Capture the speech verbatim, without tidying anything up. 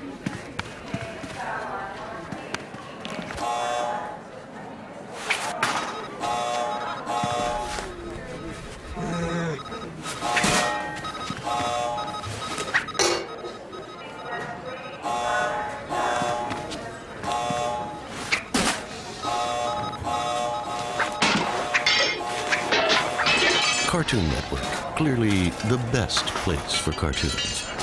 Cartoon Network, clearly the best place for cartoons.